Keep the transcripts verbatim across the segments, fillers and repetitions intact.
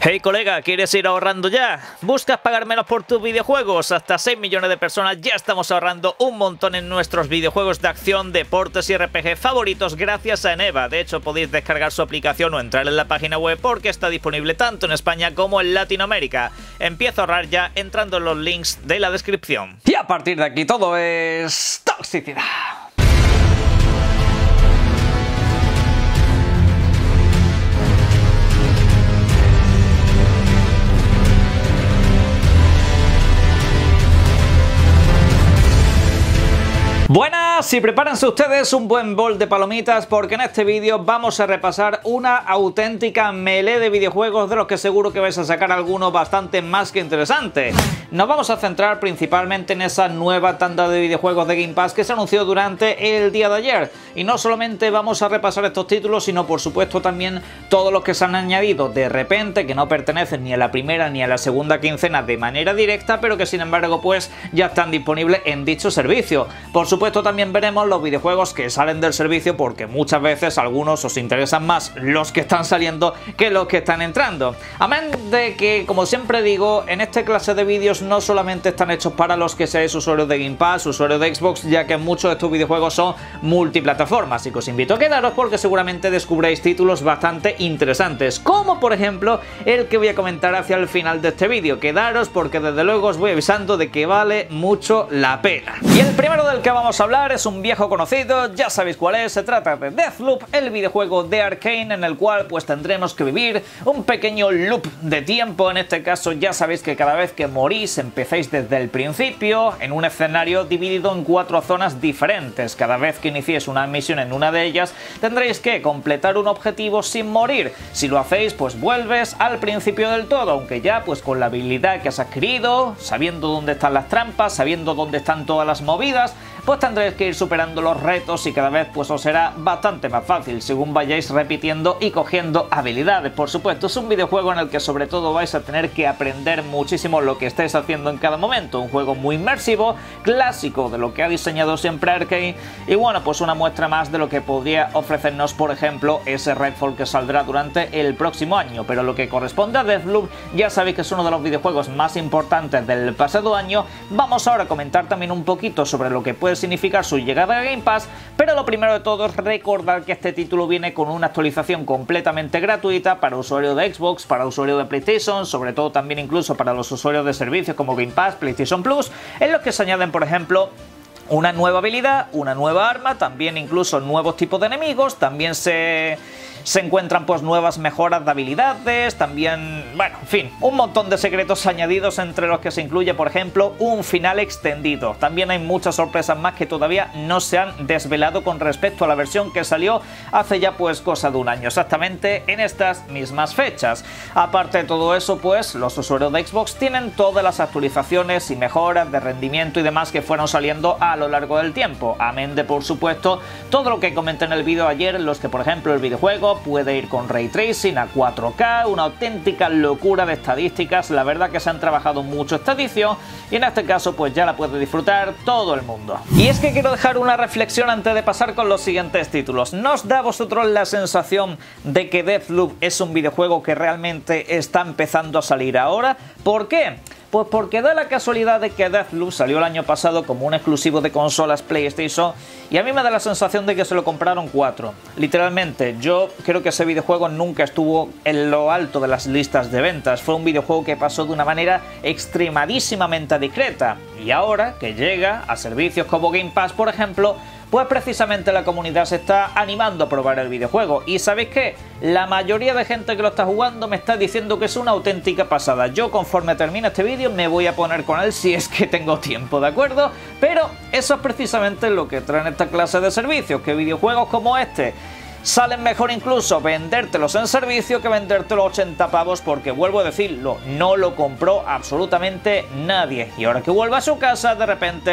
Hey colega, ¿quieres ir ahorrando ya? ¿Buscas pagar menos por tus videojuegos? Hasta seis millones de personas ya estamos ahorrando un montón en nuestros videojuegos de acción, deportes y R P G favoritos gracias a Eneba. De hecho, podéis descargar su aplicación o entrar en la página web porque está disponible tanto en España como en Latinoamérica. Empieza a ahorrar ya entrando en los links de la descripción. Y a partir de aquí todo es toxicidad. Buenas, y prepárense ustedes un buen bol de palomitas porque en este vídeo vamos a repasar una auténtica melee de videojuegos de los que seguro que vais a sacar alguno bastante más que interesante. Nos vamos a centrar principalmente en esa nueva tanda de videojuegos de Game Pass que se anunció durante el día de ayer. Y no solamente vamos a repasar estos títulos, sino por supuesto también todos los que se han añadido de repente, que no pertenecen ni a la primera ni a la segunda quincena de manera directa, pero que sin embargo pues ya están disponibles en dicho servicio. Por supuesto Por supuesto también veremos los videojuegos que salen del servicio porque muchas veces a algunos os interesan más los que están saliendo que los que están entrando. Amén de que, como siempre digo, en esta clase de vídeos no solamente están hechos para los que seáis usuarios de Game Pass, usuarios de Xbox, ya que muchos de estos videojuegos son multiplataformas, y que os invito a quedaros porque seguramente descubréis títulos bastante interesantes, como por ejemplo el que voy a comentar hacia el final de este vídeo. Quedaros porque desde luego os voy avisando de que vale mucho la pena. Y el primero del que vamos a hablar es un viejo conocido, ya sabéis cuál es, se trata de Deathloop, el videojuego de Arkane en el cual pues tendremos que vivir un pequeño loop de tiempo. En este caso ya sabéis que cada vez que morís empezáis desde el principio en un escenario dividido en cuatro zonas diferentes. Cada vez que iniciéis una misión en una de ellas tendréis que completar un objetivo sin morir. Si lo hacéis pues vuelves al principio del todo, aunque ya pues con la habilidad que has adquirido, sabiendo dónde están las trampas, sabiendo dónde están todas las movidas, pues tendréis que ir superando los retos y cada vez pues os será bastante más fácil según vayáis repitiendo y cogiendo habilidades. Por supuesto, es un videojuego en el que sobre todo vais a tener que aprender muchísimo lo que estáis haciendo en cada momento. Un juego muy inmersivo, clásico de lo que ha diseñado siempre Arkane, y bueno, pues una muestra más de lo que podría ofrecernos, por ejemplo, ese Redfall que saldrá durante el próximo año. Pero lo que corresponde a Deathloop, ya sabéis que es uno de los videojuegos más importantes del pasado año. Vamos ahora a comentar también un poquito sobre lo que puede significar su llegada a Game Pass, pero lo primero de todo es recordar que este título viene con una actualización completamente gratuita para usuarios de Xbox, para usuarios de PlayStation, sobre todo también incluso para los usuarios de servicios como Game Pass, PlayStation Plus, en los que se añaden, por ejemplo, una nueva habilidad, una nueva arma, también incluso nuevos tipos de enemigos, también se... Se encuentran pues nuevas mejoras de habilidades, también, bueno, en fin, un montón de secretos añadidos, entre los que se incluye, por ejemplo, un final extendido. También hay muchas sorpresas más que todavía no se han desvelado con respecto a la versión que salió hace ya pues cosa de un año, exactamente en estas mismas fechas. Aparte de todo eso, pues los usuarios de Xbox tienen todas las actualizaciones y mejoras de rendimiento y demás que fueron saliendo a lo largo del tiempo. Amén de, por supuesto, todo lo que comenté en el vídeo ayer, en los que, por ejemplo, el videojuego puede ir con Ray Tracing a cuatro K, una auténtica locura de estadísticas. La verdad que se han trabajado mucho esta edición y en este caso pues ya la puede disfrutar todo el mundo. Y es que quiero dejar una reflexión antes de pasar con los siguientes títulos. ¿No os da a vosotros la sensación de que Deathloop es un videojuego que realmente está empezando a salir ahora? ¿Por qué? Pues porque da la casualidad de que Deathloop salió el año pasado como un exclusivo de consolas PlayStation y a mí me da la sensación de que se lo compraron cuatro. Literalmente, yo creo que ese videojuego nunca estuvo en lo alto de las listas de ventas. Fue un videojuego que pasó de una manera extremadísimamente discreta y ahora que llega a servicios como Game Pass, por ejemplo, pues precisamente la comunidad se está animando a probar el videojuego. Y ¿sabéis qué? La mayoría de gente que lo está jugando me está diciendo que es una auténtica pasada. Yo, conforme termine este vídeo, me voy a poner con él si es que tengo tiempo, ¿de acuerdo? Pero eso es precisamente lo que traen esta clase de servicios, que videojuegos como este salen mejor incluso vendértelos en servicio que vendértelos ochenta pavos, porque vuelvo a decirlo, no lo compró absolutamente nadie. Y ahora que vuelve a su casa, de repente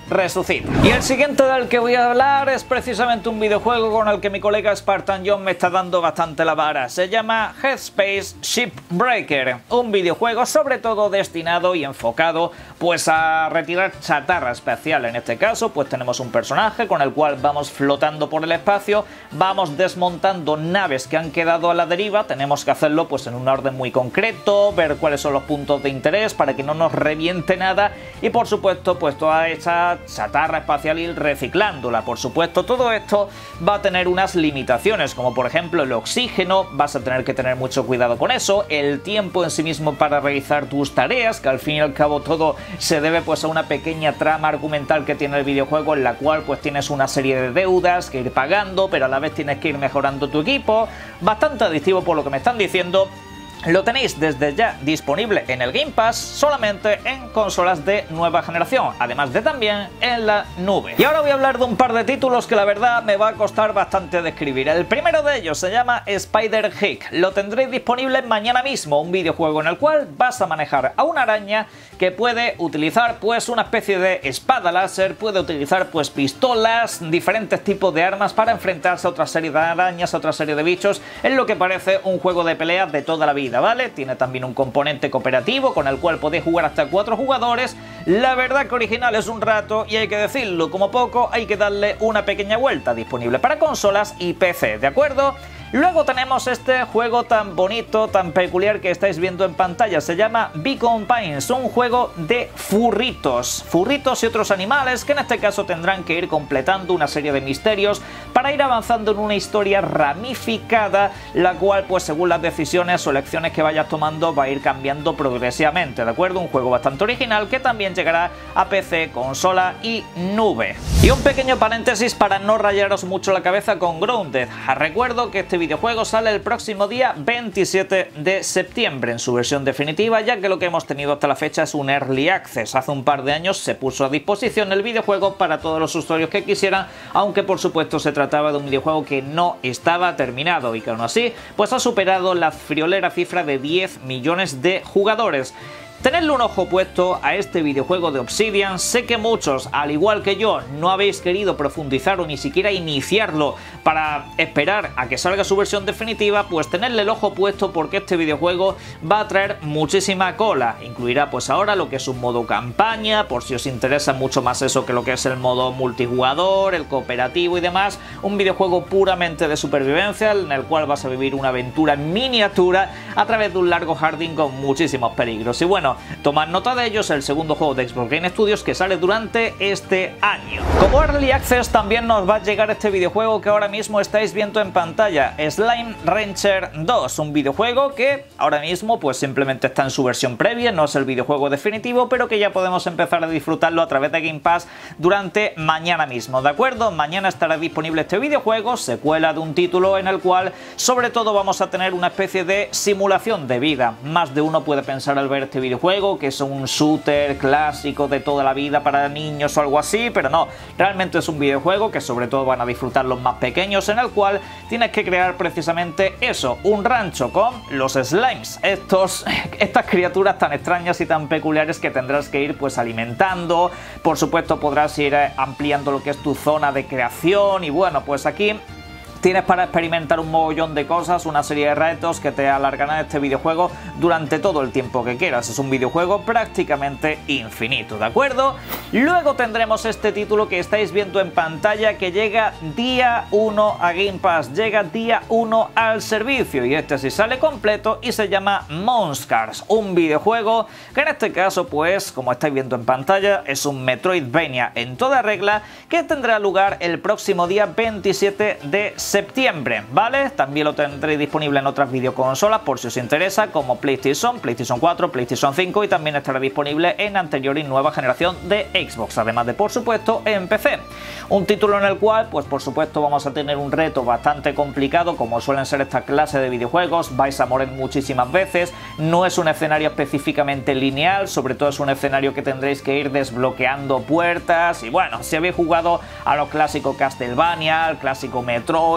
resucita. Y el siguiente del que voy a hablar es precisamente un videojuego con el que mi colega Spartan John me está dando bastante la vara. Se llama Headspace Shipbreaker, un videojuego sobre todo destinado y enfocado pues a retirar chatarra espacial. En este caso pues tenemos un personaje con el cual vamos flotando por el espacio, vamos desmontando naves que han quedado a la deriva, tenemos que hacerlo pues en un orden muy concreto, ver cuáles son los puntos de interés para que no nos reviente nada y por supuesto pues toda esa chatarra espacial ir reciclándola. Por supuesto todo esto va a tener unas limitaciones, como por ejemplo el oxígeno, vas a tener que tener mucho cuidado con eso, el tiempo en sí mismo para realizar tus tareas, que al fin y al cabo todo se debe pues a una pequeña trama argumental que tiene el videojuego en la cual pues tienes una serie de deudas que ir pagando, pero a la vez tienes que ir mejorando tu equipo. Bastante adictivo por lo que me están diciendo. Lo tenéis desde ya disponible en el Game Pass, solamente en consolas de nueva generación, además de también en la nube. Y ahora voy a hablar de un par de títulos que la verdad me va a costar bastante describir. El primero de ellos se llama Spider-Hick. Lo tendréis disponible mañana mismo, un videojuego en el cual vas a manejar a una araña que puede utilizar pues una especie de espada láser, puede utilizar pues pistolas, diferentes tipos de armas para enfrentarse a otra serie de arañas, a otra serie de bichos, en lo que parece un juego de peleas de toda la vida, ¿vale? Tiene también un componente cooperativo con el cual podéis jugar hasta cuatro jugadores. La verdad que original es un rato y hay que decirlo, como poco hay que darle una pequeña vuelta. Disponible para consolas y P C, ¿de acuerdo? Luego tenemos este juego tan bonito, tan peculiar que estáis viendo en pantalla. Se llama Beacon Pines, un juego de furritos. Furritos y otros animales que en este caso tendrán que ir completando una serie de misterios para ir avanzando en una historia ramificada, la cual pues según las decisiones o elecciones que vayas tomando va a ir cambiando progresivamente, ¿de acuerdo? Un juego bastante original que también llegará a P C, consola y nube. Y un pequeño paréntesis para no rayaros mucho la cabeza con Grounded. Recuerdo que este videojuego sale el próximo día veintisiete de septiembre en su versión definitiva, ya que lo que hemos tenido hasta la fecha es un Early Access. Hace un par de años se puso a disposición el videojuego para todos los usuarios que quisieran, aunque por supuesto se trataba de un videojuego que no estaba terminado y que aún así pues ha superado la friolera cifra de diez millones de jugadores. Tenedle un ojo puesto a este videojuego de Obsidian. Sé que muchos, al igual que yo, no habéis querido profundizar o ni siquiera iniciarlo para esperar a que salga su versión definitiva, pues tenedle el ojo puesto porque este videojuego va a traer muchísima cola. Incluirá pues ahora lo que es un modo campaña, por si os interesa mucho más eso que lo que es el modo multijugador, el cooperativo y demás. Un videojuego puramente de supervivencia en el cual vas a vivir una aventura en miniatura a través de un largo jardín con muchísimos peligros. Y bueno, tomad nota de ellos, el segundo juego de Xbox Game Studios que sale durante este año. Como Early Access también nos va a llegar este videojuego que ahora mismo estáis viendo en pantalla, Slime Rancher dos, un videojuego que ahora mismo pues simplemente está en su versión previa, no es el videojuego definitivo, pero que ya podemos empezar a disfrutarlo a través de Game Pass durante mañana mismo, ¿de acuerdo? Mañana estará disponible este videojuego, secuela de un título en el cual sobre todo vamos a tener una especie de simulación de vida. Más de uno puede pensar al ver este videojuego que es un shooter clásico de toda la vida para niños o algo así, pero no, realmente es un videojuego que sobre todo van a disfrutar los más pequeños, en el cual tienes que crear precisamente eso, un rancho con los slimes, estos, estas criaturas tan extrañas y tan peculiares que tendrás que ir pues alimentando. Por supuesto podrás ir ampliando lo que es tu zona de creación y bueno, pues aquí tienes para experimentar un mogollón de cosas, una serie de retos que te alargarán este videojuego durante todo el tiempo que quieras. Es un videojuego prácticamente infinito, ¿de acuerdo? Luego tendremos este título que estáis viendo en pantalla que llega día uno a Game Pass, llega día uno al servicio y este sí sale completo y se llama Monsters, un videojuego que en este caso pues como estáis viendo en pantalla es un Metroidvania en toda regla que tendrá lugar el próximo día veintisiete de septiembre, ¿vale? También lo tendréis disponible en otras videoconsolas por si os interesa, como PlayStation, PlayStation cuatro, PlayStation cinco y también estará disponible en anterior y nueva generación de Xbox, además de por supuesto en P C. Un título en el cual pues por supuesto vamos a tener un reto bastante complicado como suelen ser esta clase de videojuegos, vais a morir muchísimas veces, no es un escenario específicamente lineal, sobre todo es un escenario que tendréis que ir desbloqueando puertas y bueno, si habéis jugado a los clásicos Castlevania, al clásico Metroid,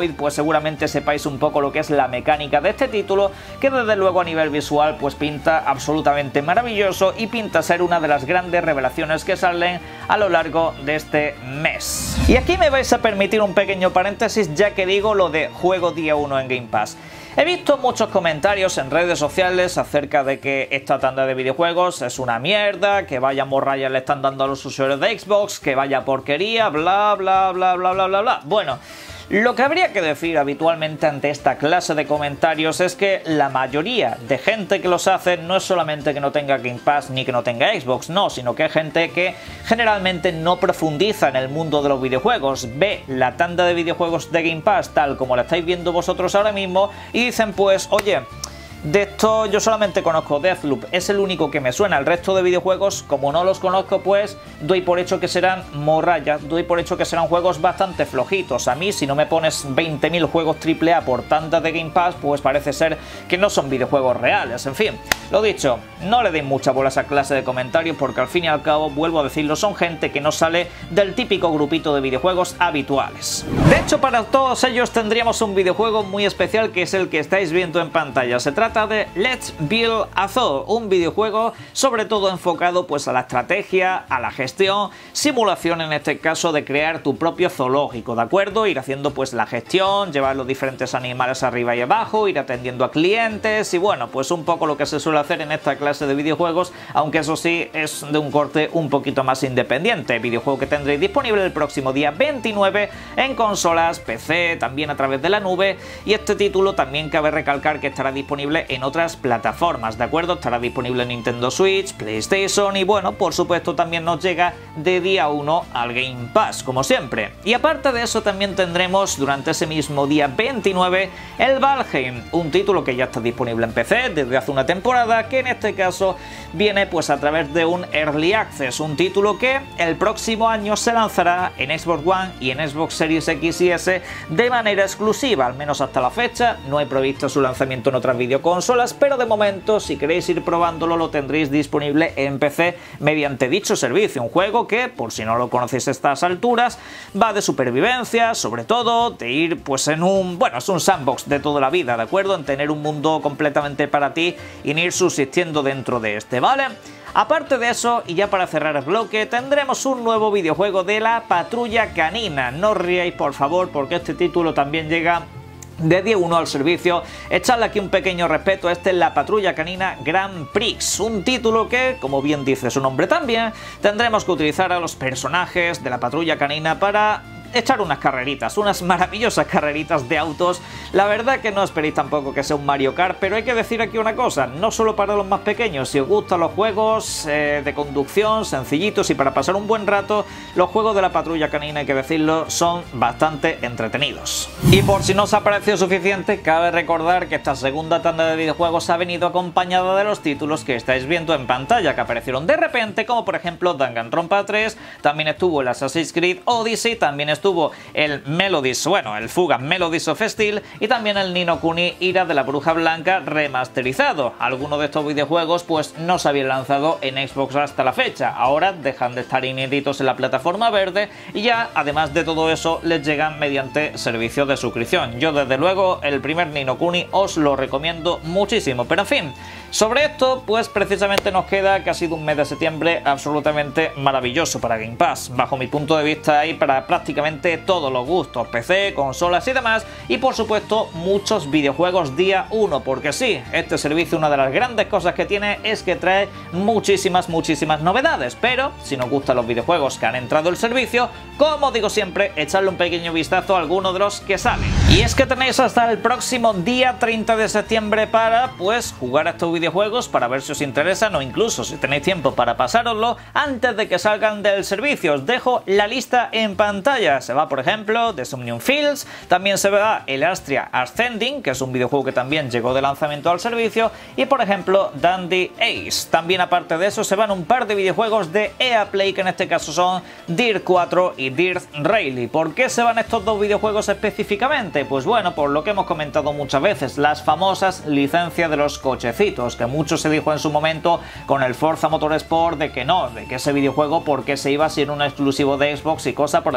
Void, pues seguramente sepáis un poco lo que es la mecánica de este título, que desde luego a nivel visual pues pinta absolutamente maravilloso y pinta ser una de las grandes revelaciones que salen a lo largo de este mes. Y aquí me vais a permitir un pequeño paréntesis, ya que digo lo de juego día uno en Game Pass. He visto muchos comentarios en redes sociales acerca de que esta tanda de videojuegos es una mierda, que vaya morralla le están dando a los usuarios de Xbox, que vaya porquería, bla bla bla bla bla bla bla. Bueno, lo que habría que decir habitualmente ante esta clase de comentarios es que la mayoría de gente que los hace no es solamente que no tenga Game Pass ni que no tenga Xbox, no, sino que es gente que generalmente no profundiza en el mundo de los videojuegos, ve la tanda de videojuegos de Game Pass tal como la estáis viendo vosotros ahora mismo y dicen pues, oye, de esto yo solamente conozco Deathloop, es el único que me suena. El resto de videojuegos, como no los conozco, pues doy por hecho que serán morrayas, doy por hecho que serán juegos bastante flojitos. A mí, si no me pones veinte mil juegos triple A por tanta de Game Pass, pues parece ser que no son videojuegos reales. En fin, lo dicho, no le deis mucha bola a esa clase de comentarios porque al fin y al cabo, vuelvo a decirlo, son gente que no sale del típico grupito de videojuegos habituales. De hecho, para todos ellos tendríamos un videojuego muy especial que es el que estáis viendo en pantalla. Se trata de Let's Build a Zoo, un videojuego sobre todo enfocado pues a la estrategia, a la gestión, simulación en este caso de crear tu propio zoológico, ¿de acuerdo? Ir haciendo pues la gestión, llevar los diferentes animales arriba y abajo, ir atendiendo a clientes y bueno, pues un poco lo que se suele hacer en esta clase de videojuegos, aunque eso sí es de un corte un poquito más independiente. Videojuego que tendréis disponible el próximo día veintinueve en consolas, P C, también a través de la nube, y este título también cabe recalcar que estará disponible en otras plataformas, ¿de acuerdo? Estará disponible en Nintendo Switch, PlayStation y bueno, por supuesto también nos llega de día uno al Game Pass, como siempre. Y aparte de eso también tendremos durante ese mismo día veintinueve el Valheim, un título que ya está disponible en P C desde hace una temporada, que en este caso viene pues a través de un Early Access, un título que el próximo año se lanzará en Xbox One y en Xbox Series X y S de manera exclusiva, al menos hasta la fecha. No hay previsto su lanzamiento en otras videoconsolas, pero de momento si queréis ir probándolo lo tendréis disponible en P C mediante dicho servicio. Un juego que, por si no lo conocéis a estas alturas, va de supervivencia, sobre todo de ir pues en un, bueno, es un sandbox de toda la vida, ¿de acuerdo? En tener un mundo completamente para ti y en ir subsistiendo dentro de este, ¿vale? Aparte de eso, y ya para cerrar el bloque, tendremos un nuevo videojuego de la Patrulla Canina. No os riáis por favor porque este título también llega de día uno al servicio. Echadle aquí un pequeño respeto, este es la Patrulla Canina Grand Prix, un título que, como bien dice su nombre también, tendremos que utilizar a los personajes de la Patrulla Canina para echar unas carreritas, unas maravillosas carreritas de autos. La verdad que no esperéis tampoco que sea un Mario Kart, pero hay que decir aquí una cosa, no solo para los más pequeños, si os gustan los juegos eh, de conducción sencillitos y para pasar un buen rato, los juegos de la Patrulla Canina, hay que decirlo, son bastante entretenidos. Y por si no os ha parecido suficiente, cabe recordar que esta segunda tanda de videojuegos ha venido acompañada de los títulos que estáis viendo en pantalla, que aparecieron de repente, como por ejemplo Danganronpa tres, también estuvo el Assassin's Creed Odyssey, también estuvo Estuvo el Melodies, bueno, el Fuga Melodies of Steel y también el Ni no Kuni Ira de la Bruja Blanca remasterizado. Algunos de estos videojuegos pues no se habían lanzado en Xbox hasta la fecha, ahora dejan de estar inéditos en la plataforma verde y ya además de todo eso les llegan mediante servicio de suscripción. Yo desde luego el primer Ni no Kuni os lo recomiendo muchísimo, pero en fin, sobre esto pues precisamente nos queda que ha sido un mes de septiembre absolutamente maravilloso para Game Pass, bajo mi punto de vista hay para prácticamente todos los gustos, P C, consolas y demás, y por supuesto muchos videojuegos día uno, porque sí, este servicio una de las grandes cosas que tiene es que trae muchísimas, muchísimas novedades, pero si nos gustan los videojuegos que han entrado al servicio, como digo siempre, echarle un pequeño vistazo a alguno de los que salen. Y es que tenéis hasta el próximo día treinta de septiembre para, pues, jugar a estos videojuegos, para ver si os interesan o incluso si tenéis tiempo para pasároslo antes de que salgan del servicio. Os dejo la lista en pantalla. Se va, por ejemplo, The Somnium Fields, también se va el Astria Ascending, que es un videojuego que también llegó de lanzamiento al servicio, y por ejemplo Dandy Ace. También aparte de eso se van un par de videojuegos de E A Play, que en este caso son Dirt cuatro y Dirt Rally. ¿Por qué se van estos dos videojuegos específicamente? Pues bueno, por lo que hemos comentado muchas veces, las famosas licencias de los cochecitos, que mucho se dijo en su momento con el Forza Motorsport de que no, de que ese videojuego porque se iba a ser un exclusivo de Xbox y cosas por el estilo.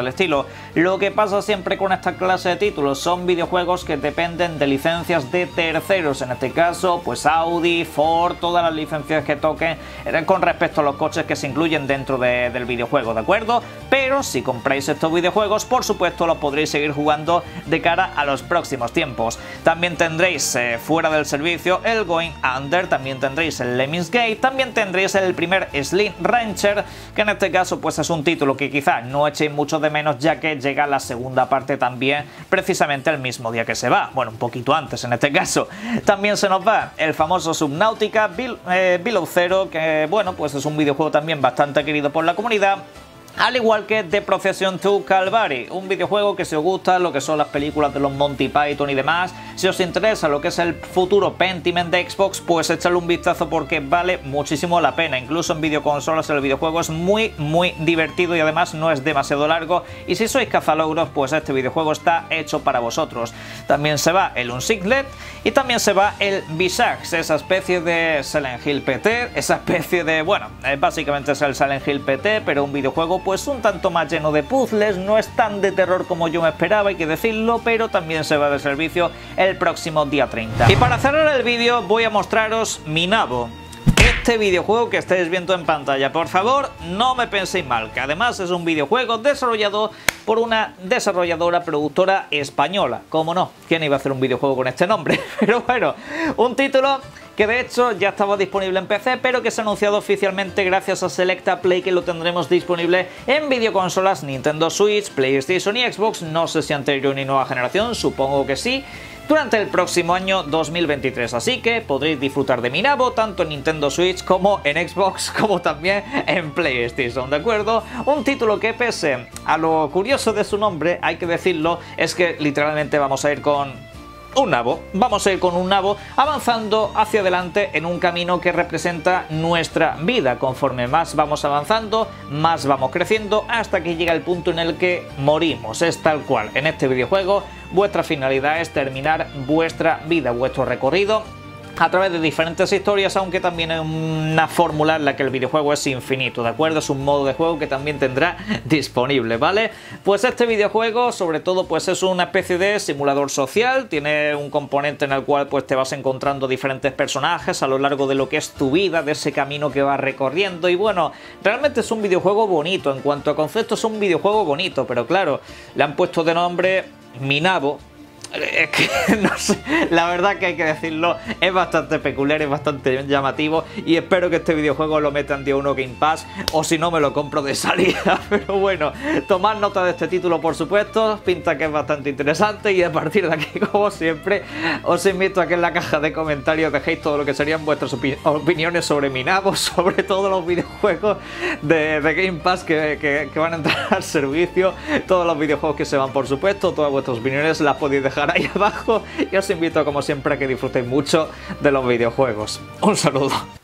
Lo que pasa siempre con esta clase de títulos son videojuegos que dependen de licencias de terceros, en este caso pues Audi, Ford, todas las licencias que toquen con respecto a los coches que se incluyen dentro de, del videojuego, ¿de acuerdo? Pero si compráis estos videojuegos, por supuesto los podréis seguir jugando de cara a los próximos tiempos. También tendréis eh, fuera del servicio el Going Under, también tendréis el Lemmings Gate, también tendréis el primer Slim Rancher, que en este caso pues es un título que quizá no echéis mucho de menos, ya que llega la segunda parte también precisamente el mismo día que se va, bueno, un poquito antes en este caso. También se nos va el famoso Subnautica Bil eh, Below Zero, que bueno, pues es un videojuego también bastante querido por la comunidad, al igual que The Procession to Calvary, un videojuego que si os gusta lo que son las películas de los Monty Python y demás, si os interesa lo que es el futuro Pentiment de Xbox, pues echadle un vistazo porque vale muchísimo la pena. Incluso en videoconsolas el videojuego es muy muy divertido y además no es demasiado largo, y si sois cazalogros pues este videojuego está hecho para vosotros. También se va el Unsighted y también se va el Visage, esa especie de Silent Hill P T, esa especie de, bueno, básicamente es el Silent Hill P T, pero un videojuego pues un tanto más lleno de puzzles, no es tan de terror como yo me esperaba, hay que decirlo, pero también se va de servicio el próximo día treinta. Y para cerrar el vídeo voy a mostraros Minabo, este videojuego que estáis viendo en pantalla. Por favor, no me penséis mal, que además es un videojuego desarrollado por una desarrolladora productora española. ¿Cómo no? ¿Quién iba a hacer un videojuego con este nombre? Pero bueno, un título que de hecho ya estaba disponible en P C, pero que se ha anunciado oficialmente gracias a Selecta Play, que lo tendremos disponible en videoconsolas Nintendo Switch, PlayStation y Xbox, no sé si anterior ni nueva generación, supongo que sí, durante el próximo año dos mil veintitrés, así que podréis disfrutar de Minabo tanto en Nintendo Switch como en Xbox, como también en PlayStation, ¿de acuerdo? Un título que, pese a lo curioso de su nombre, hay que decirlo, es que literalmente vamos a ir con un nabo, vamos a ir con un nabo avanzando hacia adelante en un camino que representa nuestra vida. Conforme más vamos avanzando, más vamos creciendo, hasta que llega el punto en el que morimos. Es tal cual, en este videojuego vuestra finalidad es terminar vuestra vida, vuestro recorrido a través de diferentes historias, aunque también es una fórmula en la que el videojuego es infinito, ¿de acuerdo? Es un modo de juego que también tendrá disponible, ¿vale? Pues este videojuego, sobre todo, pues es una especie de simulador social, tiene un componente en el cual pues te vas encontrando diferentes personajes a lo largo de lo que es tu vida, de ese camino que vas recorriendo, y bueno, realmente es un videojuego bonito, en cuanto a conceptos es un videojuego bonito, pero claro, le han puesto de nombre Minabo. Es que, no sé, la verdad que hay que decirlo, es bastante peculiar, es bastante llamativo, y espero que este videojuego lo metan de uno Game Pass, o si no me lo compro de salida. Pero bueno, tomad nota de este título, por supuesto, pinta que es bastante interesante, y a partir de aquí, como siempre, os invito a que en la caja de comentarios dejéis todo lo que serían vuestras opi opiniones sobre Minabo, sobre todos los videojuegos de, de Game Pass que, que, que van a entrar al servicio, todos los videojuegos que se van, por supuesto, todas vuestras opiniones las podéis dejar ahí abajo, y os invito como siempre a que disfrutéis mucho de los videojuegos. Un saludo.